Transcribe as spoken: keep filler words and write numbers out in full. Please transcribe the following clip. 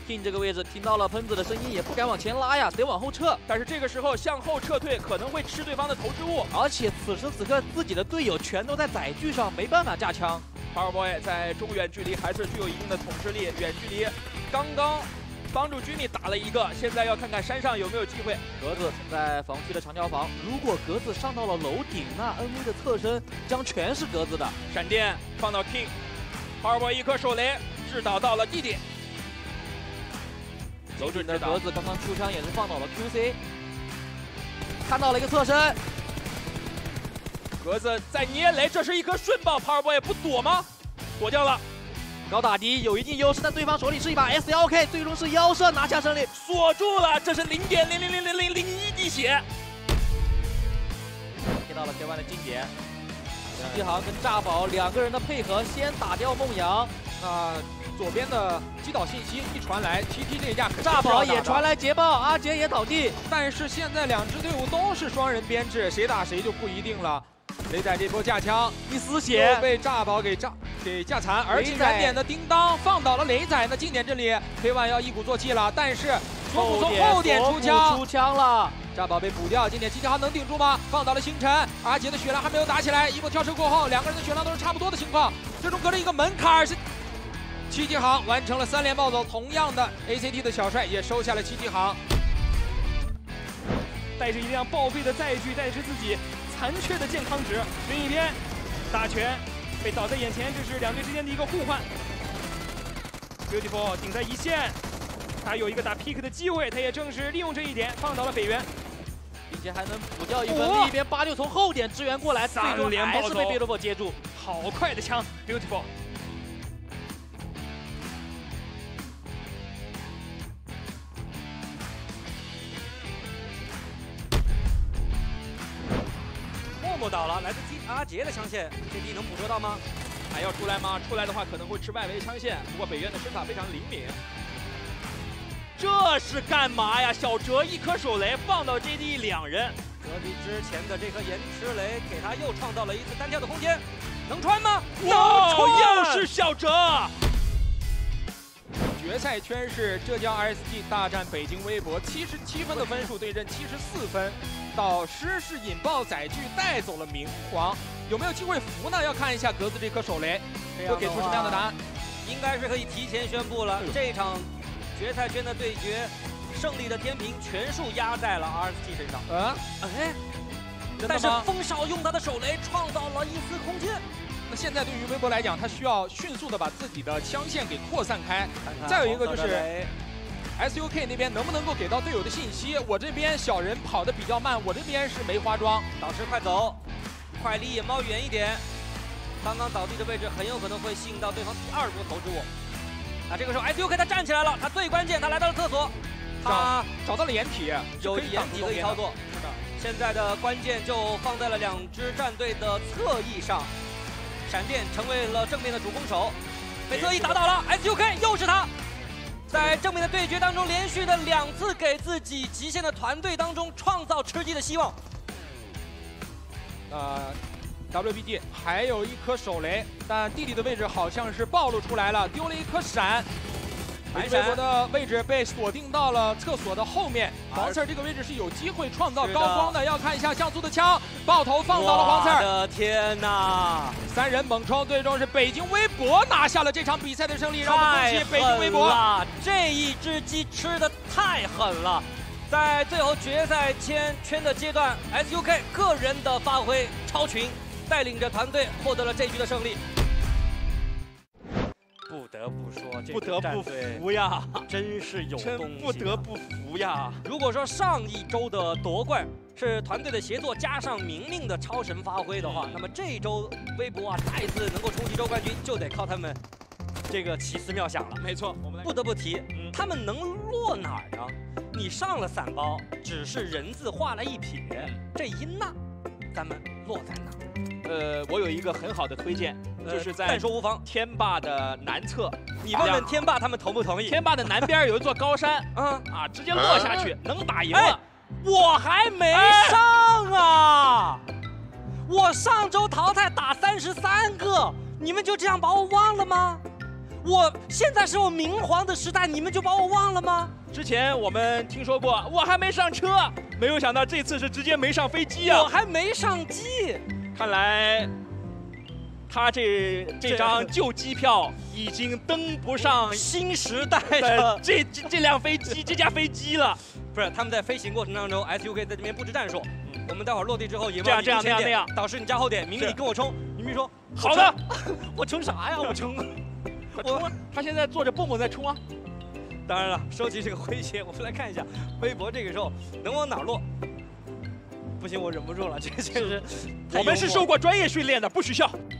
King 这个位置听到了喷子的声音，也不敢往前拉呀，得往后撤。 但是这个时候向后撤退可能会吃对方的投掷物， 而且此时此刻自己的队友全都在载具上，没办法架枪。 Powerboy 在中远距离还是具有一定的统治力，远距离刚刚帮助Jimmy打了一个，现在要看看山上有没有机会。 格子在防区的长条房，如果格子上到了楼顶，那 N V 的侧身将全是格子的。 闪电放到 King，Powerboy 一颗手雷制导到了弟弟。楼准的格子刚刚 Q 枪也是放倒了 Q C， 看到了一个侧身。 格子在捏雷，这是一颗顺爆 ，Powerboy 不躲吗？躲掉了， 高打低有一定优势，但对方手里是一把 S L K， 最终是腰射拿下胜利， 锁住了，这是零点零零零零零零一滴血。 听到了 K 一的经典，西航跟炸宝两个人的配合，先打掉梦阳。 那左边的击倒信息一传来 ，T T 这一架肯定炸宝也传来捷报，阿杰也倒地。 但是现在两支队伍都是双人编制，谁打谁就不一定了。 雷仔这波架枪一丝血被炸宝给炸给架残，而且燃点的叮当放倒了雷仔呢。经典这里 K 一要一鼓作气了，但是左补从后点出枪， 出枪了， 炸宝被补掉。经典七七号能顶住吗？放倒了星辰，阿杰的血量还没有打起来。一波跳车过后，两个人的血量都是差不多的情况，最终隔着一个门槛是七七航完成了三连暴走。同样的 A C T 的小帅也收下了七七航， 带着一辆报废的载具，带着自己 残缺的健康值，另一边大拳被倒在眼前，这是两队之间的一个互换。Beautiful 顶在一线，他有一个打 pick 的机会，他也正是利用这一点放倒了北原， 并且还能补掉一分。另一边八六从后点支援过来，最终还是被 Beautiful 接住， 好快的枪 ，Beautiful。 默倒了，来自阿杰的枪线，这地能捕捉到吗？ 还要出来吗？出来的话可能会吃外围枪线，不过北渊的身法非常灵敏。这是干嘛呀？小哲一颗手雷放到 J D 两人， 隔壁之前的这颗延迟雷给他又创造了一次单挑的空间，能穿吗？ 能穿！又是小哲。 决赛圈是浙江 R S G 大战北京微博，七十七分的分数对阵七十四分，导师是引爆载具带走了明皇，有没有机会扶呢？要看一下格子这颗手雷，会给出什么样的答案？ 应该是可以提前宣布了，这场决赛圈的对决，胜利的天平全数压在了 R S G 身上。 嗯， 哎，但是风少用他的手雷创造了一丝空间。 那现在对于微博来讲，他需要迅速的把自己的枪线给扩散开。再有一个就是 S U K 那边能不能够给到队友的信息？我这边小人跑得比较慢，我这边是梅花桩。 导师快走，快离野猫远一点。刚刚倒地的位置很有可能会吸引到对方第二波投掷物。那这个时候 S U K 他站起来了，他最关键，他来到了厕所，他找到了掩体， 有掩体可以操作。是的，现在的关键就放在了两支战队的侧翼上。 闪电成为了正面的主攻手，被侧翼打倒了 ，S U K 又是他，在正面的对决当中连续的两次给自己极限的团队当中创造吃鸡的希望。 呃 ，W B D 还有一颗手雷，但弟弟的位置好像是暴露出来了，丢了一颗闪。 白微博的位置被锁定到了厕所的后面，黄刺儿这个位置是有机会创造高光的，要看一下像素的枪，爆头放到了黄刺儿。 我的天哪！ 三人猛冲，最终是北京微博拿下了这场比赛的胜利，让我们恭喜北京微博。 这一只鸡吃的太狠了，在最后决赛圈圈的阶段 ，S U K 个人的发挥超群，带领着团队获得了这局的胜利。 不得不说，这不得不服呀， 真是有东西， 不得不服呀。 如果说上一周的夺冠是团队的协作加上明明的超神发挥的话，那么这一周微博啊再次能够冲击周冠军，就得靠他们这个奇思妙想了。 没错，我们不得不提，嗯、他们能落哪儿呢？你上了伞包，只是人字画了一撇，这一捺，咱们落在哪？ 呃，我有一个很好的推荐，就是在但说无妨天霸的南侧， 你问问天霸他们同不同意？ 天霸的南边有一座高山， 嗯啊，直接落下去能打赢了。 我还没上啊！我上周淘汰打三十三个，你们就这样把我忘了吗？ 我现在是我明皇的时代，你们就把我忘了吗？ 之前我们听说过，我还没上车，没有想到这次是直接没上飞机啊！ 我还没上机， 看来他这这张旧机票已经登不上新时代的的这这这辆飞机这架飞机了。 不是，他们在飞行过程当中 ，S U K 在这边布置战术。我们待会儿落地之后，野这样这样那样那样， 导师你加后点，明明你跟我冲，明明说好的， 我冲啥呀？我冲， 我他现在坐着蹦蹦在冲啊。 当然了，收起这个诙谐，我们来看一下微博这个时候能往哪落。不行，我忍不住了，这确实。 我们是受过专业训练的，不许笑。